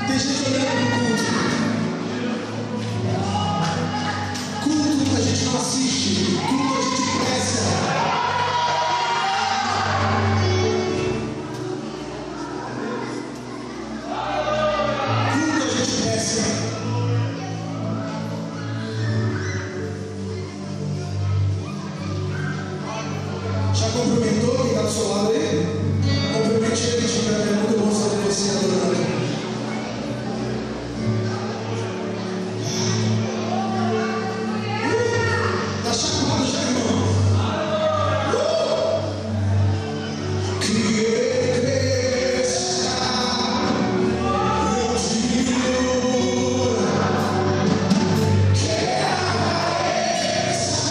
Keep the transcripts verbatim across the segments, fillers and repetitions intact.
Tem gente olhando pro culto. Culto a gente não assiste, culto a gente presta. Já cumprimentou quem está do seu lado aí? Cumprimente ele, diga, é muito bom saber você adorando. Está chapado já, irmão. Que cresça meu Senhor, que apareça.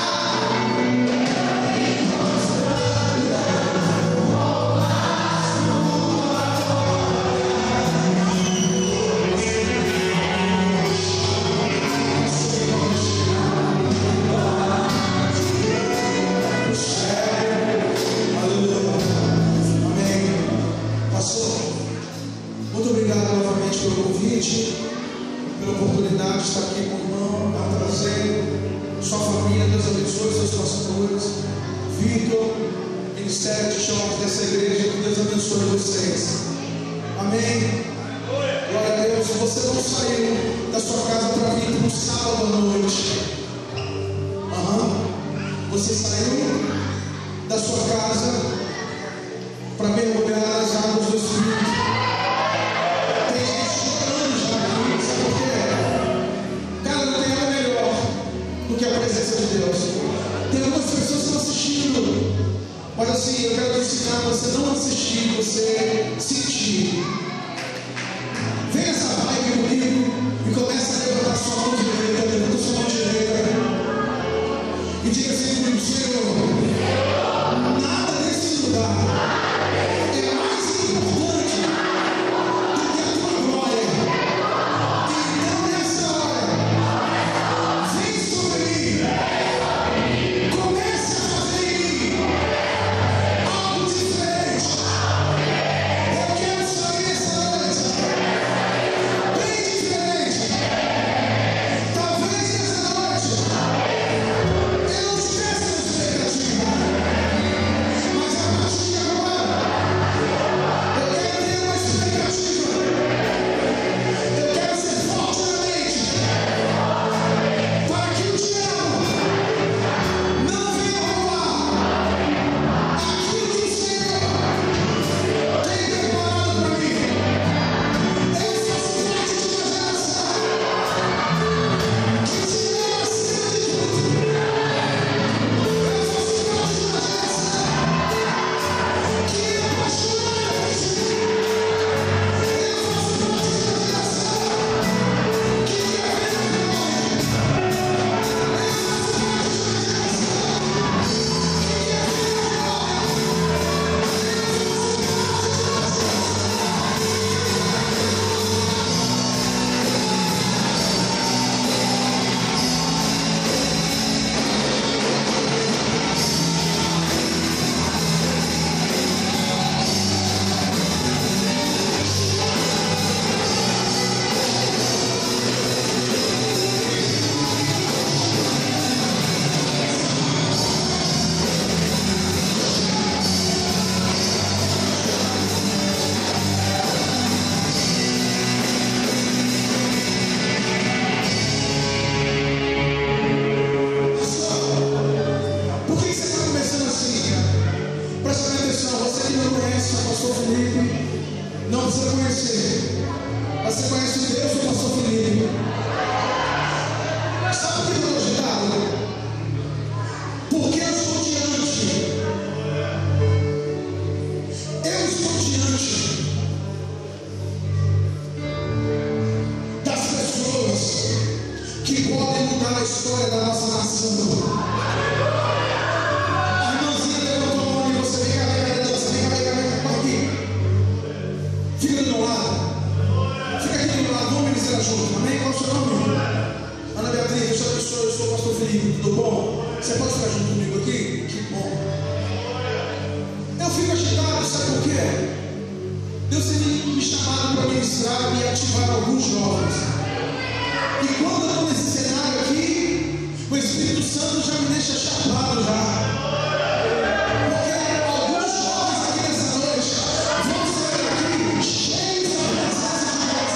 Muito obrigado novamente pelo convite, pela oportunidade de estar aqui com o irmão, a trazer sua família. Deus abençoe seus pastores, Vitor, Ministério de Jovens dessa igreja, que Deus abençoe vocês. Amém. Glória a Deus. Se você não saiu da sua casa para vir para um sábado à noite, uhum. Você saiu da sua casa para mergulhar nas águas do Espírito. Tem gente chorando já aqui, sabe por quê? Cara, não tem nada melhor do que a presença de Deus. Tem algumas pessoas que estão assistindo, mas assim, eu quero te ensinar a você não assistir, você sentir. Vem essa vibe comigo e começa a levantar sua mão direita, levanta sua mão direita e diga assim comigo: Senhor, nada nesse lugar é mais importante do que a tua glória. Então nessa hora, vem sobre mim, comece a fazer em mim algo diferente. Eu quero sair nessa noite bem diferente. Talvez nessa noite eu não tivesse essa expectativa, mas a partir de agora eu quero ter uma expectativa. Eu quero ser forte na mente, para que o diabo não venha roubar aquilo que o Senhor tem preparado para mim. Eu faço parte de uma geração que te ama acima de tudo. Eu faço parte de uma geração que é apaixonada por ti. Eu faço parte de uma geração que quer ver a glória. Eu faço parte de uma geração que quer ver a Por que você está começando assim, cara? Presta bem atenção, você que não conhece o pastor Felipe, não precisa conhecer. Você conhece o Deus do pastor Felipe. Sabe o que eu estou agitado? Porque eu estou diante. Eu estou diante das pessoas que podem mudar a história da nossa nação. A irmãzinha levantou a mão e você vem cá, vem cá, vem cá, vem cá, vem cá, vem cá, aqui. Fica do meu lado. Fica aqui do meu lado, vamos ministrar junto. Amém? Qual é o seu nome? Ana Beatriz, Deus te abençoe, eu sou o pastor Felipe, tudo bom? Você pode ficar junto comigo aqui? Que bom. Eu fico agitado, sabe por quê? Deus tem me chamado para mim ministrar e ativar alguns jovens. E quando eu estou nesse cenário aqui, o Espírito Santo já me deixa chapado já. Porque alguns jovens aqui nessa noite vão sair daqui cheios da presença de Deus.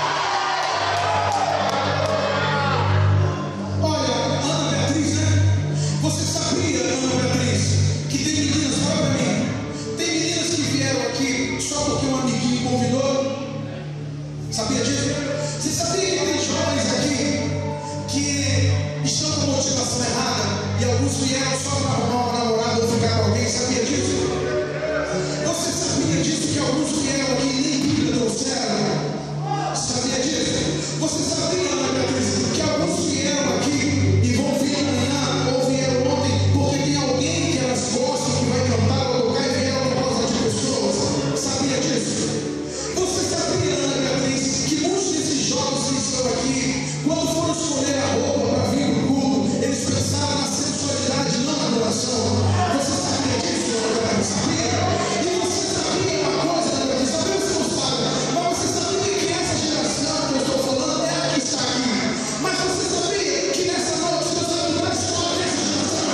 Olha, Ana Beatriz, né? Você sabia, Ana Beatriz, que tem meninas, olha para mim, tem meninas que vieram aqui só porque um amiguinho convidou? Sabia disso? Você sabia que tem jovens aqui que estão com motivação errada e alguns vieram só para arrumar uma namorada ou ficar com alguém? Sabia disso? Você sabia disso, que alguns vieram aqui e nem Bíblia trouxeram? Sabia disso? Você sabia, Ana Beatriz, que alguns vieram aqui e vão vir amanhã ou vieram ontem porque tem alguém que elas gostam que vai cantar ou tocar e vieram por causa de pessoas? Sabia disso? Você sabia, Ana Beatriz, que muitos desses jovens que estão aqui, quando foram escolher a roupa para vir para o culto, eles pensaram na sensualidade, não na adoração? Você sabia disso, Ana Beatriz? Sabia? E você sabia uma coisa, Ana Beatriz? Sabia, você não sabe, mas você sabia que essa geração que eu estou falando é a que está aqui. Mas você sabia que nessa noite Deus vai mudar a história dessa geração?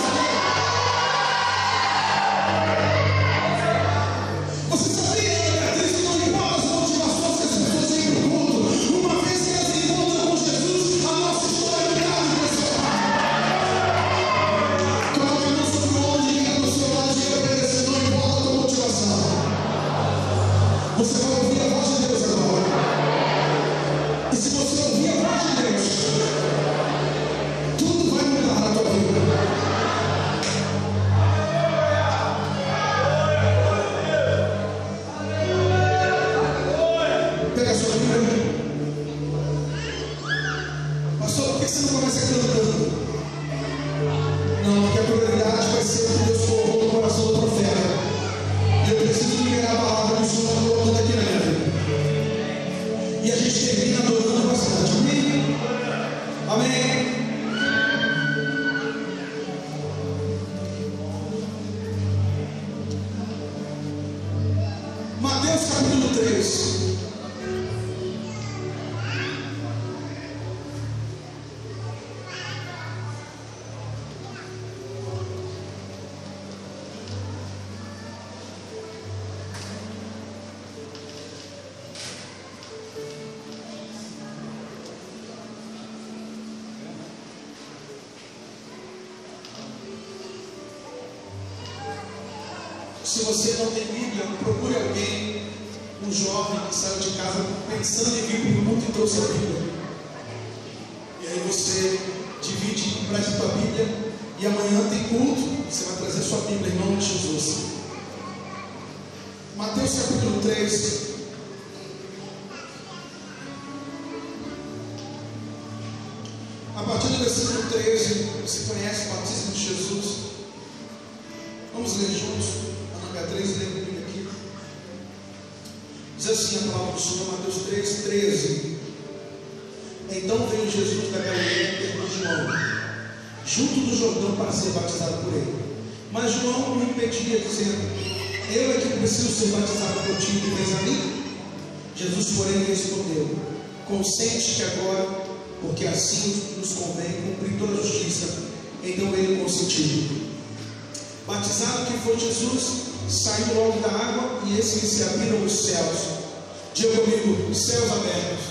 Você sabia, Ana Beatriz, que não importa as motivações que as pessoas vêm para o culto, uma vez que elas encontram com Jesus, a nossa história é grave, pessoal. Coloque a mão sobre o ombro de quem está do seu lado e obedecer, não importa a tua motivação. Você vai ouvir a voz de Deus agora. E se você ouvir a voz de Deus, tudo vai mudar na tua vida. Pega a sua Bíblia. Pastor, por que você não começa cantando? Não, porque a prioridade vai ser que Deus colocou no coração do profeta. E eu preciso liberar a palavra do Senhor colocando aqui na minha vida. E a gente termina adorando bastante. Amém? Amém? Mateus capítulo três. Se você não tem Bíblia, procure alguém, um jovem que saiu de casa pensando em vir para o culto e trouxe a Bíblia. E aí você divide, empresta a tua Bíblia, e amanhã tem culto, você vai trazer sua Bíblia em nome de Jesus. Mateus capítulo três. A partir do versículo treze, você conhece o batismo de Jesus. Vamos ler juntos. Beatriz, lê comigo aqui. Diz assim a palavra do Senhor, Mateus três, treze. Então veio Jesus da Galileia perto de João, junto do Jordão, para ser batizado por ele. Mas João o impedia, dizendo: eu é que preciso ser batizado por ti, e vens a mim? Jesus, porém, respondeu: consente que agora, porque assim nos convém cumprir toda a justiça. Então ele consentiu. Batizado que foi Jesus, saiu logo da água, e eis que se abriram os céus. Diga comigo: céus abertos.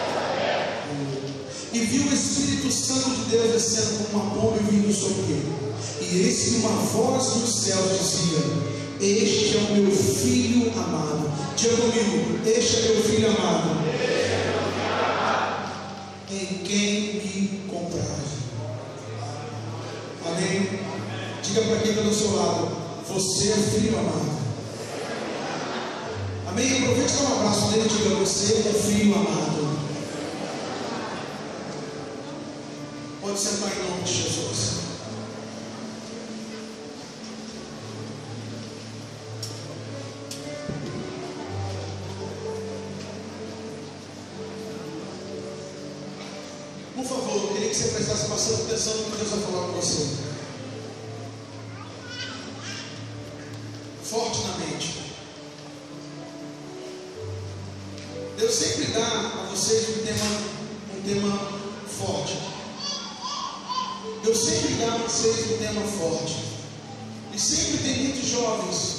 E viu o Espírito Santo de Deus descendo como uma pomba e vindo sobre ele. E eis que uma voz dos céus dizia: este é o meu filho amado. Diga comigo: este é meu filho amado, em quem me compraze. Amém? Diga para quem está do seu lado: você é filho amado. Amém? Aproveite e dá um abraço dele e diga: você é filho amado. Pode sentar em nome de Jesus. Por favor, eu queria que você prestasse bastante atenção no que Deus vai falar com você. Forte na mente. Deus sempre dá a vocês um tema, um tema forte. Deus sempre dá a vocês um tema forte. E sempre tem muitos jovens.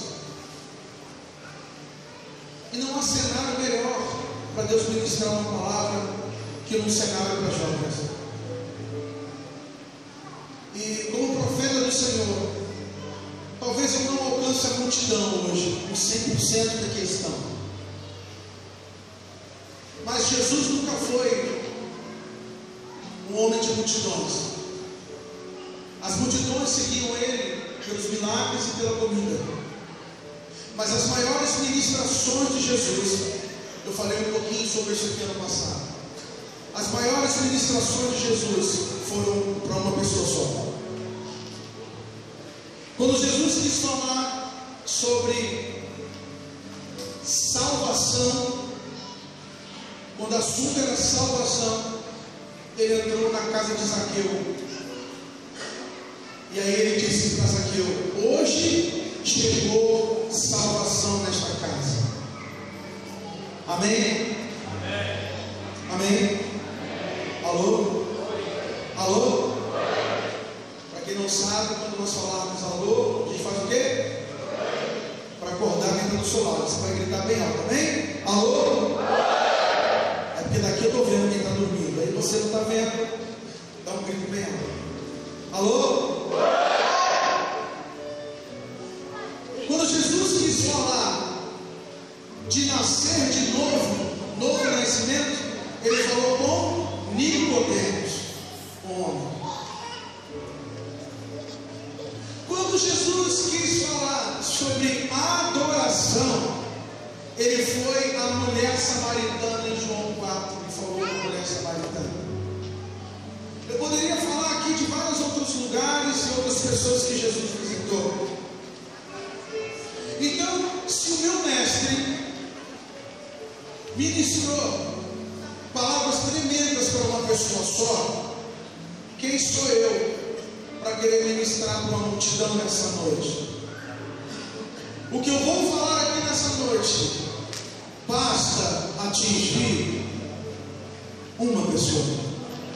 E não há cenário melhor para Deus ministrar uma palavra que um cenário para jovens. E como profeta do Senhor, talvez eu não alcance a multidão hoje, os cem por cento que aqui estão. Mas Jesus nunca foi um homem de multidões. As multidões seguiam ele pelos milagres e pela comida. Mas as maiores ministrações de Jesus, eu falei um pouquinho sobre isso aqui ano passado. As maiores ministrações de Jesus foram para uma pessoa só. Quando Jesus quis falar sobre salvação, quando o assunto era salvação, ele entrou na casa de Zaqueu. E aí ele disse para Zaqueu: hoje chegou salvação nesta casa. Amém? Amém? Amém? Alô? Alô? Para quem não sabe, quando nós falarmos alô, a gente faz o quê? Para acordar quem está do seu lado. Você vai gritar bem alto, amém? Alô? É porque daqui eu estou vendo quem está dormindo. Aí você não está vendo, dá um grito bem alto. Alô? Quando Jesus quis falar de nascer de novo, novo nascimento, ele falou com Nicodemos, um homem. Quando Jesus quis falar sobre adoração, ele foi à mulher samaritana em João quatro e falou com a mulher samaritana. Eu poderia falar aqui de vários outros lugares e outras pessoas que Jesus visitou. Então, se o meu mestre ministrou palavras tremendas para uma pessoa só, quem sou eu para querer ministrar para uma multidão nessa noite? O que eu vou falar aqui nessa noite basta atingir uma pessoa.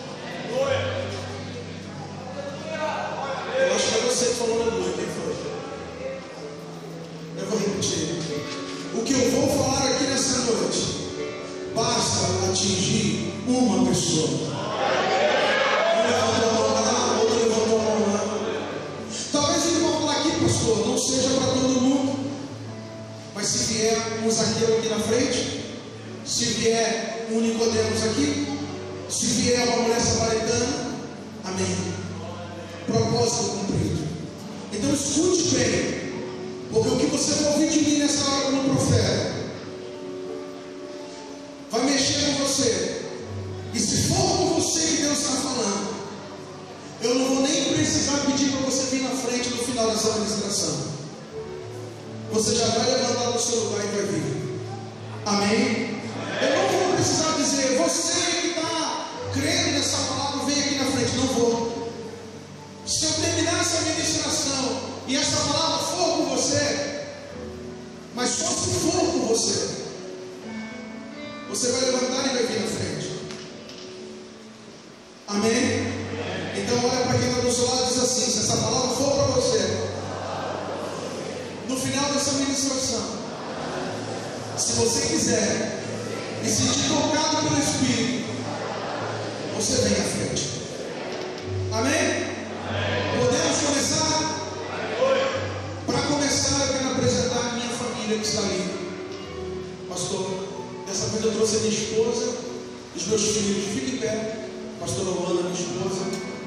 Eu acho que é você que falou na noite, quem foi? Eu vou repetir. O que eu vou falar aqui nessa noite basta atingir uma pessoa. Um levantou a mão lá, outro levantou a mão lá. Talvez ele vá falar aqui, pastor, não seja para todo mundo. Mas se vier um Zaqueu aqui na frente, se vier um Nicodemos aqui, se vier uma mulher samaritana, amém. Propósito cumprido. Então escute bem. Porque o que você vai ouvir de mim nessa hora como profeta vai mexer com você. E se for com você que Deus está falando, eu não vou nem precisar pedir para você vir na frente no final dessa administração. Você já vai levantar do seu lugar e vai vir. Amém? Eu não vou precisar dizer: você que está crendo nessa palavra, vem aqui na frente. Não vou. Se eu terminar essa administração e essa palavra for com você, mas só se for com você, você vai levantar e vai vir na frente. Amém? Então olha para quem está do seu lado e diz assim: se essa palavra for para você, no final dessa ministração, se você quiser e sentir tocado pelo Espírito, você vem à frente. Amém? Podemos começar? Para começar, eu quero apresentar a minha família que está ali. Pastor, dessa vez eu trouxe a minha esposa, os meus filhos. Fique em pé. Pastora Luana, minha esposa.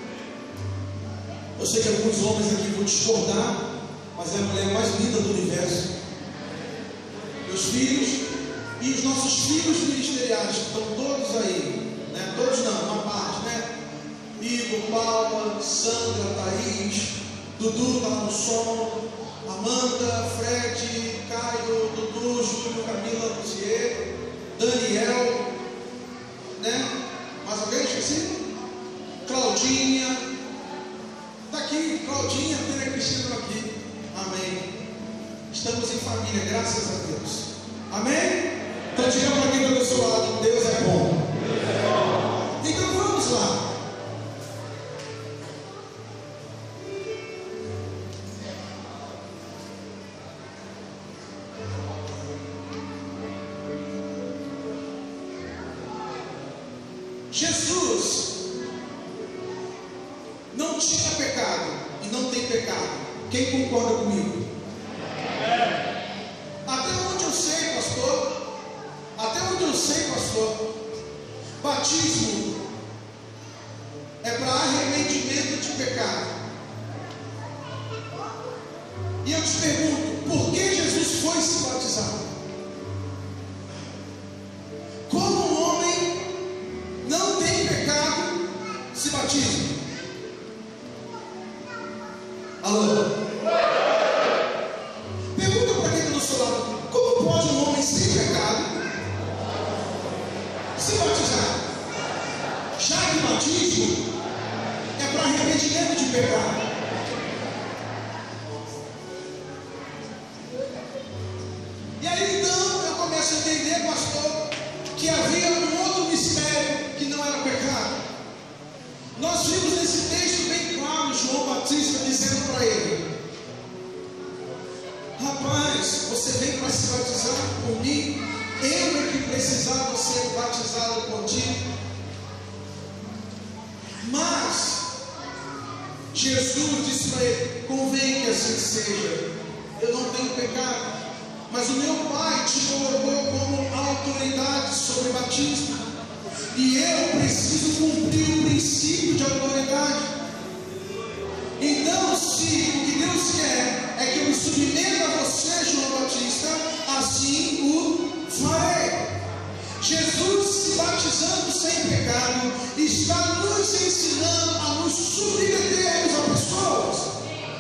Eu sei que alguns homens aqui vão discordar, mas é a mulher mais linda do universo. Meus filhos e os nossos filhos ministeriais, que estão todos aí, né? Todos não, uma parte, né? Igor, Paula, Sandra, Thaís, Dudu está no som, Amanda, Fred, Caio, Dudu, Júlio, Camila, Luzier, Daniel, né? Mais alguém? Esqueci? Claudinha, está aqui, Claudinha, Tina Cristina aqui. Amém. Estamos em família, graças a Deus. Amém? Então diga para quem está do seu lado: Jesus não tinha pecado e não tem pecado. Quem concorda comigo? Até onde eu sei, pastor, até onde eu sei, pastor, batismo é para arrependimento de pecado. E eu te pergunto, por que Jesus foi se batizar? Como um homem não tem pecado se batiza? Alô? Pergunta para quem está do seu lado: como pode um homem sem pecado se batizar? Já que o batismo é para arrependimento de pecado. E aí então eu começo a entender, pastor, que havia um outro mistério que não era pecado. Nós vimos nesse texto bem claro João Batista dizendo para ele: rapaz, você vem para se batizar por mim? Eu é que precisava ser batizado contigo. Mas Jesus disse para ele: convém que assim seja. Eu não tenho pecado, mas o meu Pai te colocou como autoridade sobre o batismo, e eu preciso cumprir o princípio de autoridade. Então, se o que Deus quer é que eu me submeta a você, João Batista, assim o farei. Jesus, se batizando sem pecado, está nos ensinando a nos submetermos a pessoas.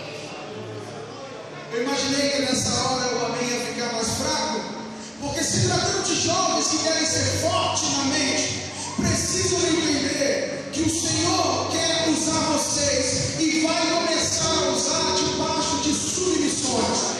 Eu imaginei que nessa hora o amém ia ficar mais fraco, porque se tratando de jovens que querem ser fortes na mente, precisam entender que o Senhor quer usar vocês e vai começar a usar debaixo de submissões.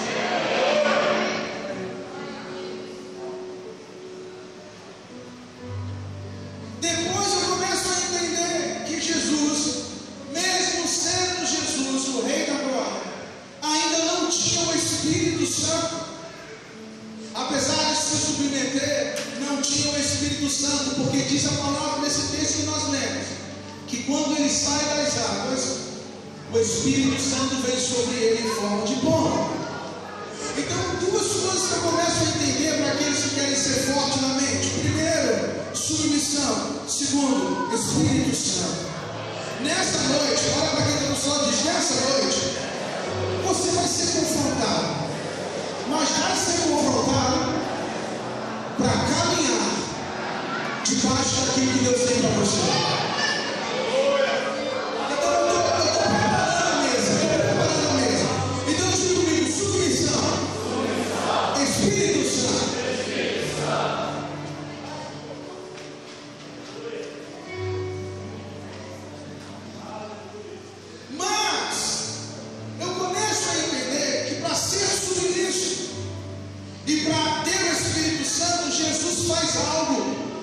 Depois eu começo a entender que Jesus, mesmo sendo Jesus, o Rei da Glória, ainda não tinha o Espírito Santo. Apesar de se submeter, não tinha o Espírito Santo, porque diz a palavra nesse texto que nós lemos, que quando ele sai das águas, o Espírito Santo vem sobre ele em forma de pomba. Então, duas coisas que eu começo a entender para aqueles que querem ser fortes na mente: primeiro, submissão; segundo, Espírito Santo. Nesta noite, olha para quem está no sol, diz: nessa noite você vai ser confrontado, mas vai ser confrontado para caminhar debaixo daquilo que Deus tem para você. Então eu estou preparando a mesa, eu estou preparando a mesa. Então diga comigo: submissão, Espírito Santo. Mas eu começo a entender que para ser submisso e para ter o Espírito Santo, Jesus faz algo.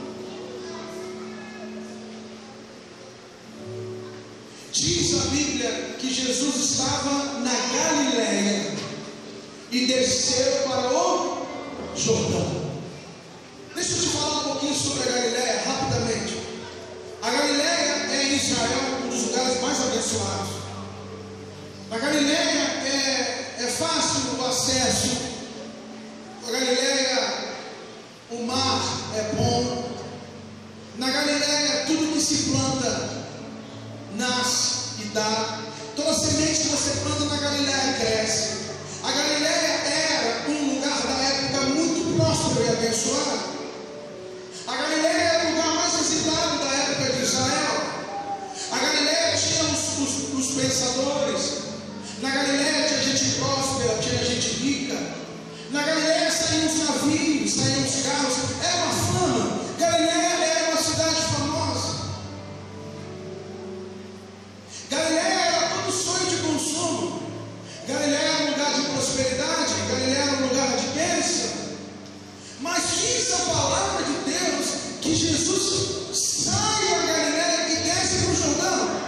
Diz a Bíblia que Jesus estava na Galileia e desceu para o Jordão. Deixa eu te falar um pouquinho sobre a Galileia rapidamente. A Galileia é em Israel um dos lugares mais abençoados. A Galileia é, é fácil o acesso. A Galileia, o mar é bom. Na Galileia, tudo que se planta nasce e dá. Toda semente que você planta na Galileia cresce. A Galileia era um lugar da época muito próspero e abençoado. A Galileia era o lugar mais visitado da época de Israel. A Galileia tinha os, os, os pensadores. Na Galileia tinha gente próspera, tinha gente rica. Na Galileia saíam os navios, saíam os carros. Era uma fama. Galileia era uma cidade famosa. Galileia era todo sonho de consumo. Galileia era um lugar de prosperidade. Galileia era um lugar de bênção. Mas diz a palavra de Deus que Jesus sai da Galileia e desce para o Jordão.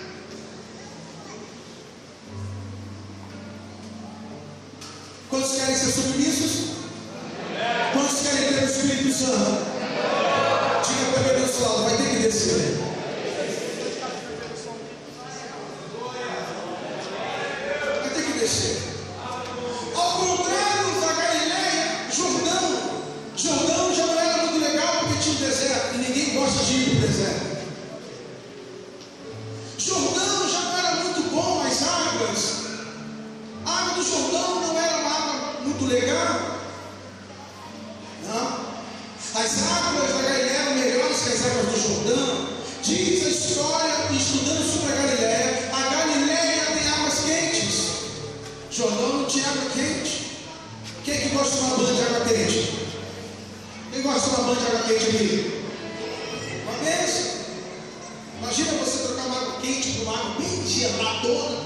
Quantos querem ser submissos? Quantos querem ter o Espírito Santo? Diga para o meu lado: vai ter que descer. Vai ter que descer. Ao contrário da Galileia, Jordão, Jordão já não era muito legal porque tinha um deserto e ninguém gosta de ir para o deserto. Jordão já não era muito bom, as águas, a água do Jordão não era uma água muito legal. Não. As águas da Galileia eram melhores que as águas do Jordão. Diz a história, estudando sobre a Galileia, a Galileia tem águas quentes. Jordão não tinha água quente. Quem é que gosta de uma banha de água quente? Quem gosta de uma banha de água quente aqui? Uma vez. Imagina você trocar uma água quente por uma água bem geladona.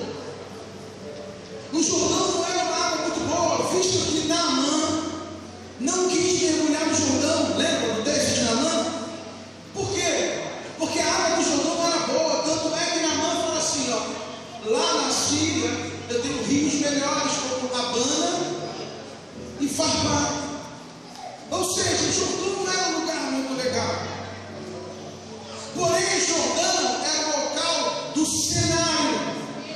O Jordão não era uma água muito boa, visto que Naamã não quis mergulhar no Jordão. Lembra do texto de Naamã? Por quê? Porque a água do Jordão não era boa. Tanto é que Naamã fala assim, ó, lá na Síria eu tenho rios melhores como Abana e Farpar. Ou seja, o Jordão não era um lugar muito legal. Porém, Jordão era o local do cenário.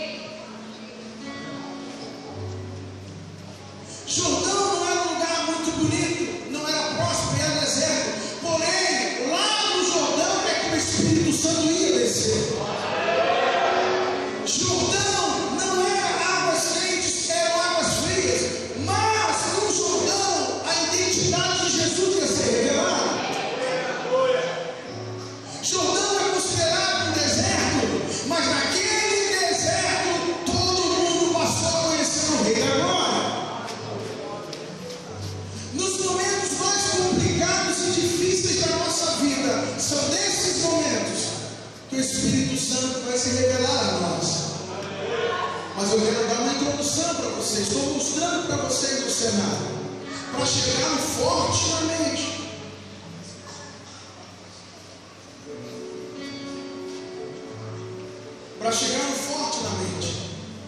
Jordão não era um lugar muito bonito, não era próspero, era deserto. Porém, lá no Jordão é que o Espírito Santo ia descer. Jordão não era águas quentes, eram águas frias. Mas no Jordão a identidade de Jesus ia ser revelada. Jordão é considerado um deserto, mas naquele deserto todo mundo passou a conhecer o Rei da Glória. Nos momentos mais complicados e difíceis da nossa vida, são nesses momentos que o Espírito Santo vai se revelar a nós. Mas eu quero dar uma introdução para vocês, estou mostrando para vocês o cenário, para chegar forte na mente. Para chegar forte na mente.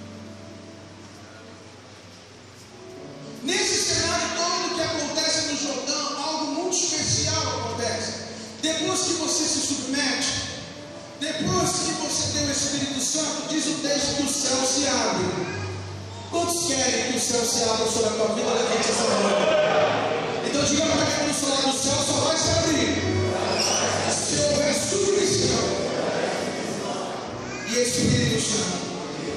Nesse cenário todo que acontece no Jordão, algo muito especial acontece. Depois que você se submete, depois que você tem o Espírito Santo, diz o texto que o céu se abre. Quantos querem que o céu se abra sobre a tua vida? Levante essa mão. Então diga para quem no seu lado, o céu só vai se abrir se houver submissão e Espírito Santo.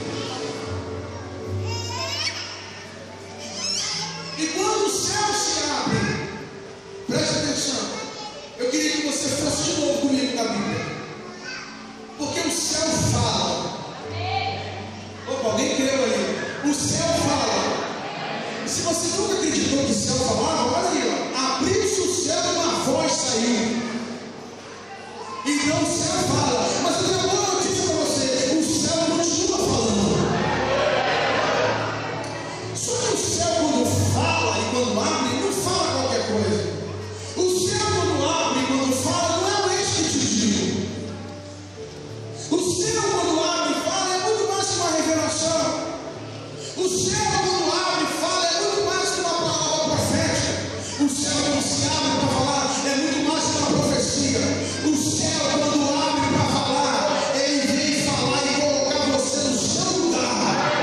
E quando o céu se abre, preste atenção, eu queria que você fosse de novo comigo na Bíblia, porque o céu fala. Opa, alguém creu aí? O céu fala. Se você nunca acreditou que o céu falava, olha aí, ó, abriu-se o céu e uma voz saiu. Então o céu fala. Mas eu tenho uma boa notícia para você: o céu continua falando. Só que o céu, quando fala e quando abre, não fala qualquer coisa. O céu, quando abre e quando fala, não é o eixo que te digo. O céu, quando abre e fala, é muito mais que uma revelação. O céu, quando abre e fala, é muito mais que uma palavra profética. O céu, quando se abre para falar, é muito mais que uma profecia. O céu, quando abre para falar, ele vem falar e colocar você no seu lugar.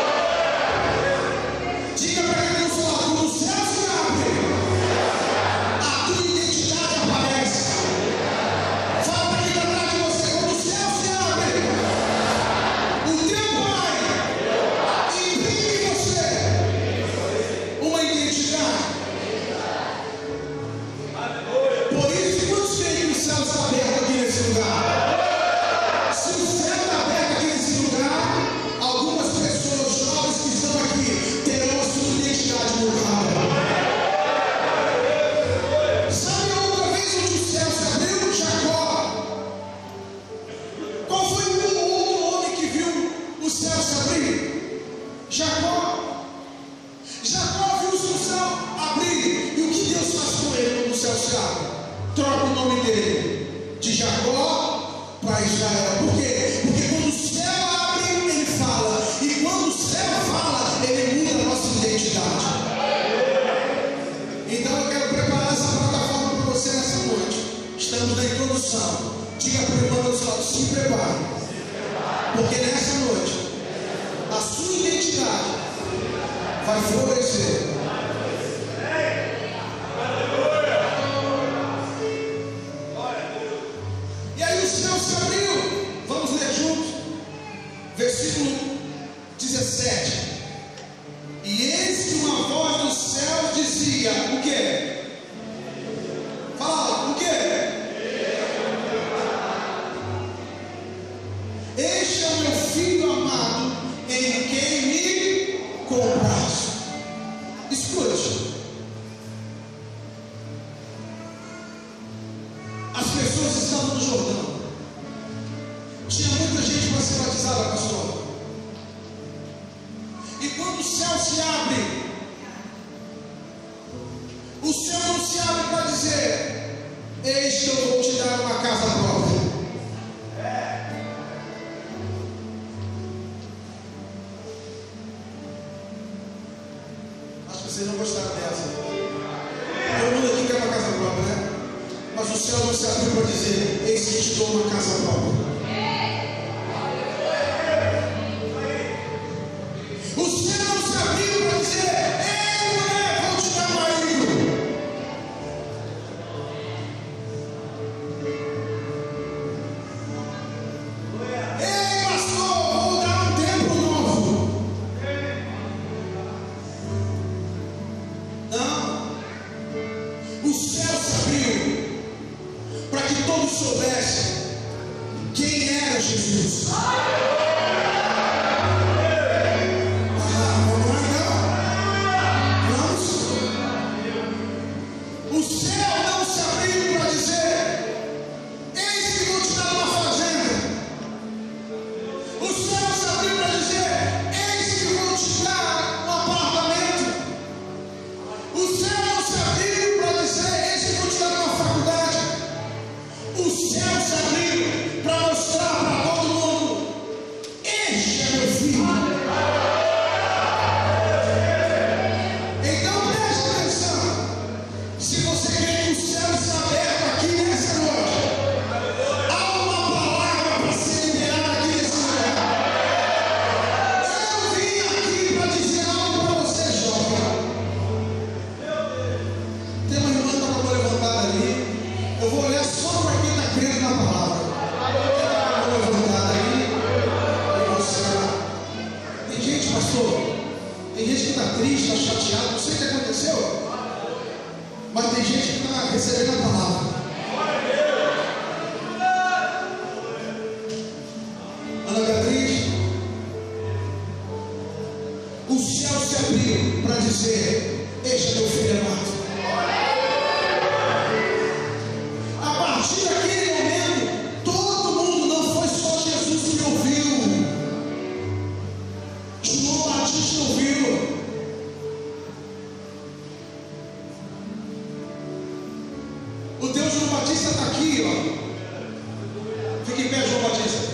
Diga para quem não fala, quando o céu se abre, a tua identidade aparece. Fala para quem está atrás de você, quando o céu se abre, o teu Pai imprime em você uma identidade. Por isso que quantos creem que o céu está aberto aqui nesse lugar? Se o céu está aberto aqui nesse lugar, algumas pessoas jovens que estão aqui terão a sua identidade mudada. Sabe a outra vez onde o céu se abriu? Jacó. Qual foi o outro homem que viu o céu se abrir? Jacó. Jacó viu o céu abrir. E o que Deus faz com ele quando o céu se abre? Troca o nome dele de Jacó para Israel. Por quê? Porque quando o céu abre, ele fala. E quando o céu fala, ele muda a nossa identidade. Então eu quero preparar essa plataforma para você nessa noite. Estamos na introdução. Diga para o irmão do seu lado, se prepare, porque nessa noite a sua identidade vai florescer. E aí o céu se abriu. Vamos ler juntos. Versículo dezessete. E eis que uma voz dos céus dizia: o que? Fala, o que? Este é o meu filho amado, em quem me compraste. Escute. As pessoas estavam no Jordão. Tinha muita gente para ser batizada, pastor. E quando o céu se abre, o céu não se abre para dizer: eis que eu vou te dar uma casa própria. Acho que vocês não gostaram dessa. Todo mundo aqui quer uma casa própria, né? Mas o céu não se abriu para dizer: eis que eu te dou uma casa própria. O céu não se abriu para dizer: ei, mulher, vou te dar marido. Ei, pastor, vou dar um templo novo. Não. O céu se abriu para que todos soubessem quem era Jesus. Tem gente que está triste, está chateado, não sei o que aconteceu, mas tem gente que está recebendo a palavra. Ana Beatriz, o céu se abriu para dizer: este é meu filho amado. A partir daquele momento, todo mundo, não foi só Jesus que ouviu, João Batista ouviu. O Deus João Batista está aqui, ó. Fique em pé, João Batista.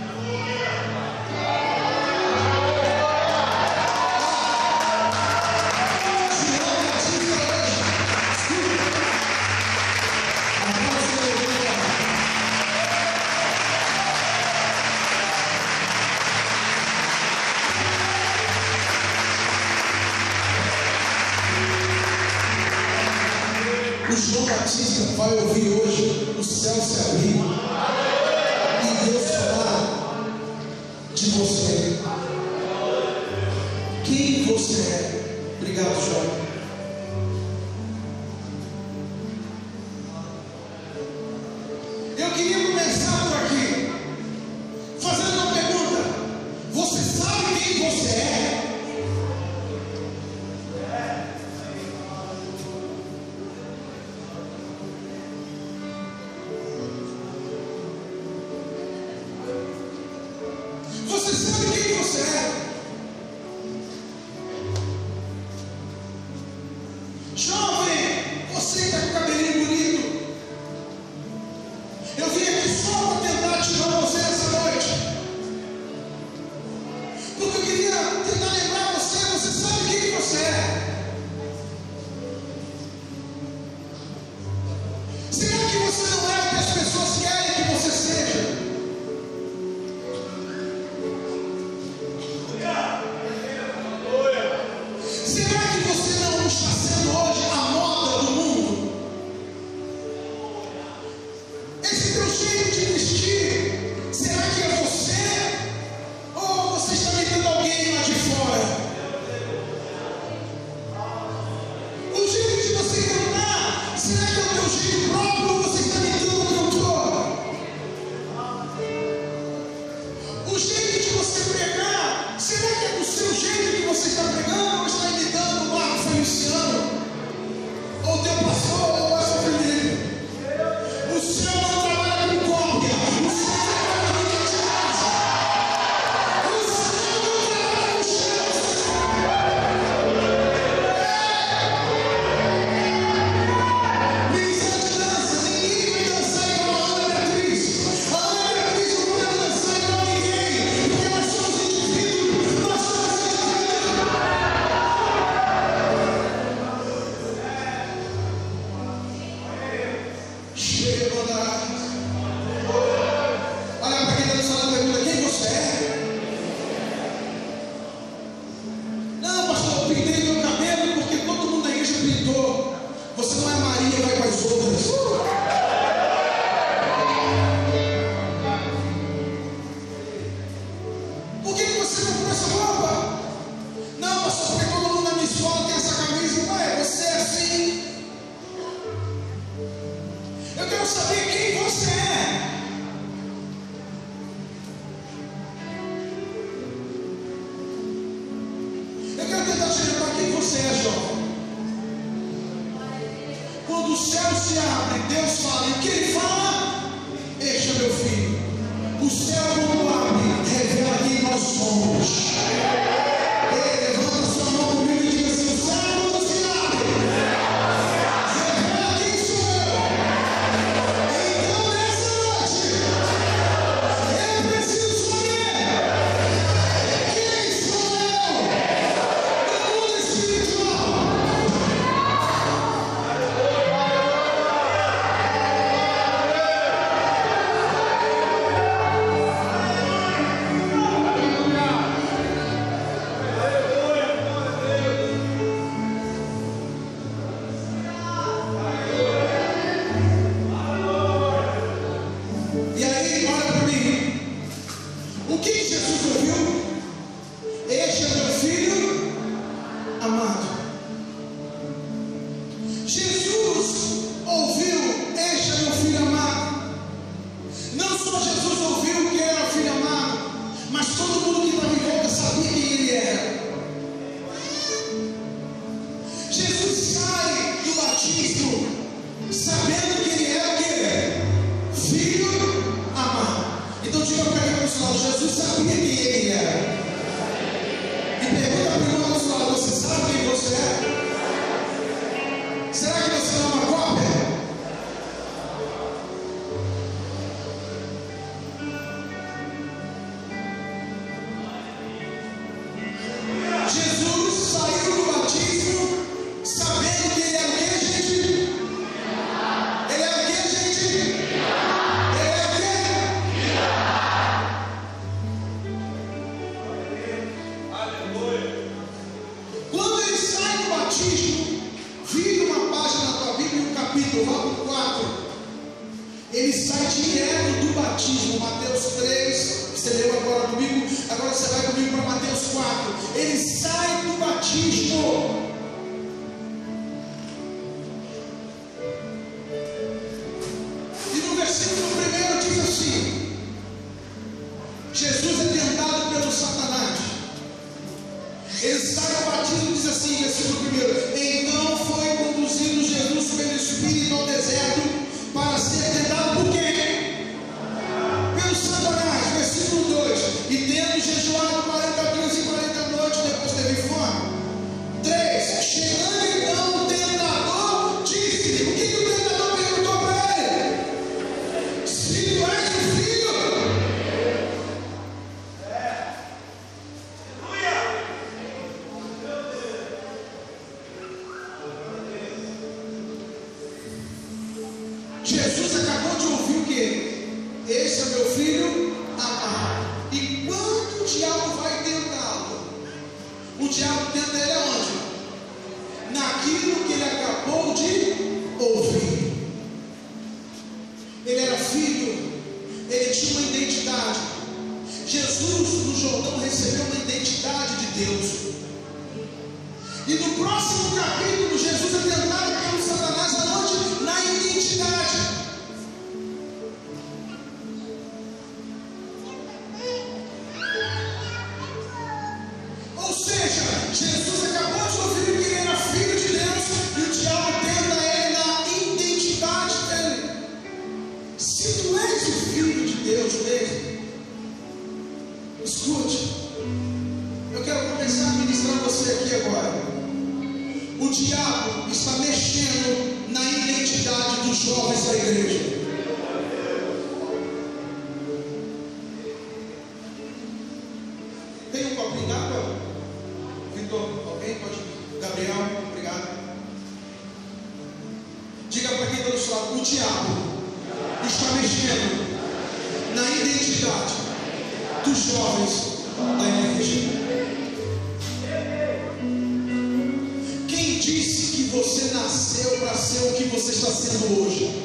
O João Batista vai ouvir hoje o céu se abrir e Deus falar de você. Quem você é? Obrigado, João. Eu queria começar por aqui, fazendo uma pergunta. Você sabe quem você é? Você sabe quem você é? Jovem, você que está com o cabelinho bonito, eu vim aqui Olha para quem está do seu lado e pergunta: quem você é? Não, pastor, eu pintei meu cabelo porque todo mundo na igreja pintou. Você não é Maria, vai com as outras. Por que você comprou essa roupa? Não, pastor, porque todo mundo na minha escola tem essa camisa. Não é, você é assim. Eu quero saber quem você é. Eu quero tentar te lembrar quem você é, jovem. Quando o céu se abre, Deus fala. E o que Ele fala? Este é meu filho. O céu, quando abre, revela quem nós somos. Ei, levanta sua mão comigo e diga assim: o céu, quando se abre, revela quem sou eu. Então, nessa noite, eu preciso saber quem sou eu no mundo espiritual. E aí, olha para mim. O que Jesus ouviu? Este é meu filho amado. Jesus ouviu: este é meu filho amado. Não só Jesus ouviu que era filho amado, mas todo mundo que estava em volta sabia quem ele era. Jesus sai do batismo sabendo que ele era o quê? Filho amado. Então diga para quem está do seu lado: Jesus sabia quem ele era. E pergunta para o irmão do seu lado: você sabe quem você é? Será que você não é uma cópia? Jesus saiu do batismo sabendo que ele era o que, gente? Ele era o que, gente? Ele era o quê? Quando ele sai do batismo, vira uma página na tua Bíblia, um capítulo, vá para o quatro. Ele sai direto do batismo. Mateus três, você leu agora comigo, agora você vai comigo para Mateus quatro. Ele sai do batismo. E no versículo primeiro diz assim: Jesus é tentado pelo Satanás. Ele sai do batismo e diz assim, versículo primeiro: então foi conduzido Jesus pelo Espírito ao deserto para ser tentado por quem? Pelo Satanás. Versículo dois: e tendo jejuado quarenta dias e quarenta noites, depois teve fome. três: chegando então o tentador, disse-lhe. O que, que o tentador perguntou para ele? Se tu és o filho. Jesus acabou de ouvir o quê? Esse é meu filho amado. E quando o diabo vai tentá-lo, o diabo tenta ele aonde? Naquilo que ele acabou de ouvir. Ele era filho, ele tinha uma identidade. Jesus no Jordão recebeu uma identidade de Deus. E no próximo capítulo, Jesus é tentado pelo Satanás aonde? Na identidade. Ou seja, Jesus acabou de ouvir que ele era filho de Deus e o diabo tenta ele na identidade dele. Se tu és o filho de Deus mesmo, escute, eu quero começar a ministrar você aqui agora. O diabo está mexendo na identidade dos jovens da igreja. Tem um copinho d'água? Vitor, alguém pode? Gabriel, obrigado. Diga para quem está do seu lado: o diabo está mexendo na identidade dos jovens da igreja. Quem disse que você nasceu para ser o que você está sendo hoje?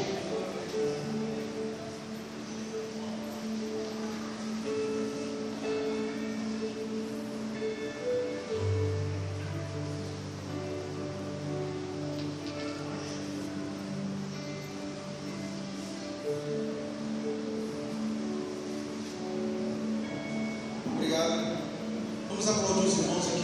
Obrigado. Vamos aplaudir os irmãos.